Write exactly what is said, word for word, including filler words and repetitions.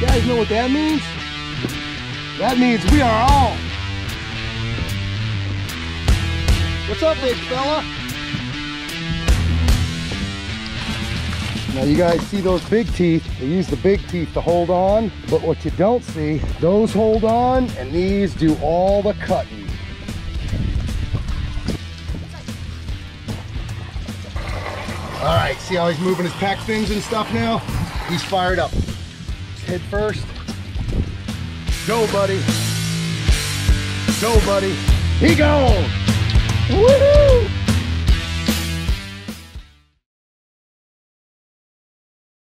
You guys know what that means? That means we are on. What's up, big fella? Now you guys see those big teeth. They use the big teeth to hold on, but what you don't see, those hold on and these do all the cutting. All right, see how he's moving his pack fins and stuff now? He's fired up. Head first. Go, buddy. Go, buddy. He goes. Woohoo!